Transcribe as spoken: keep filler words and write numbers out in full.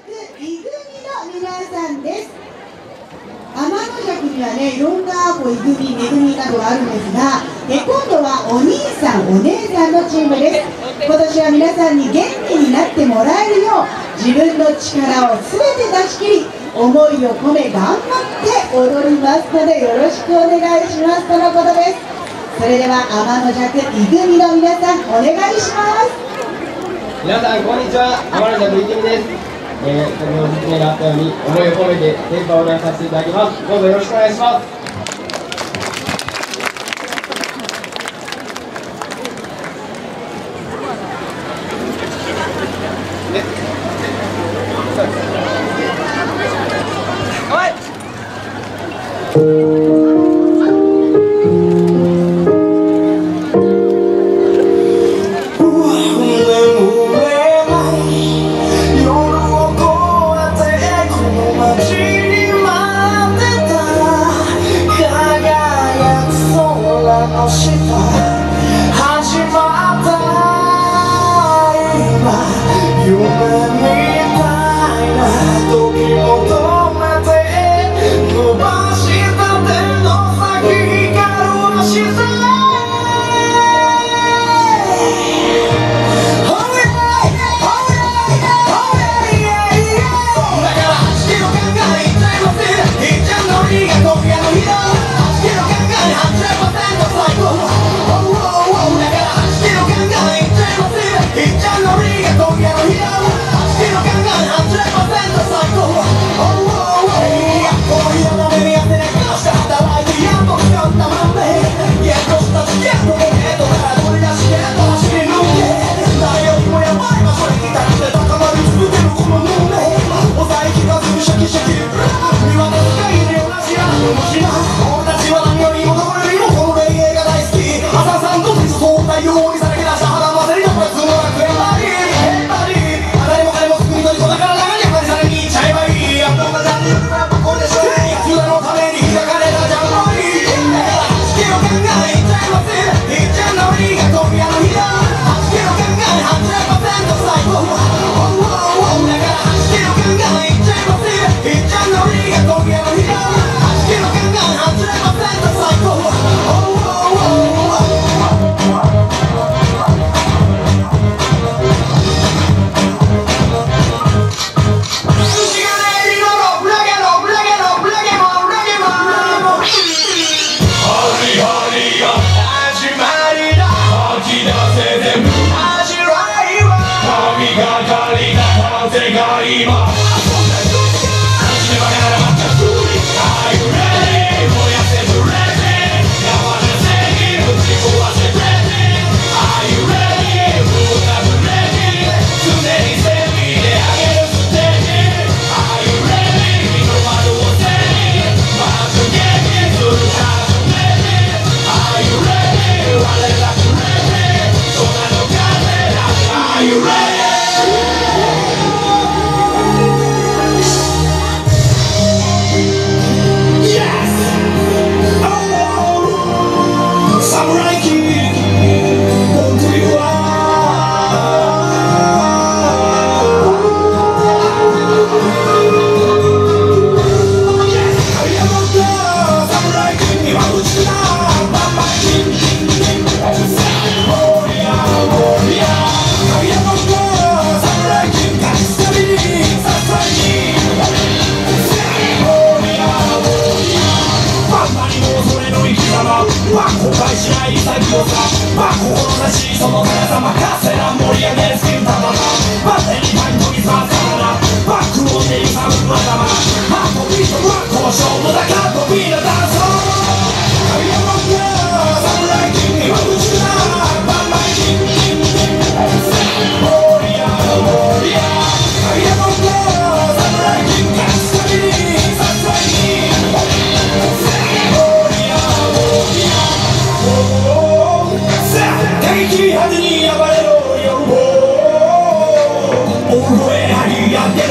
い組の皆さんです。天の尺にはね、いろんなこうい組、め組などがあるんですが、え今度はお兄さん、お姉さんのチームです。今年は皆さんに元気になってもらえるよう、自分の力を全て出し切り、思いを込め頑張って踊りますので、よろしくお願いしますとのことです。それでは天の尺い組の皆さん、お願いします。 皆さんこんにちは、天の尺い組です。えー、先ほど説明があったように思いを込めて電波を踊らさせていただきます。どうぞよろしくお願いします。 大声張り上げ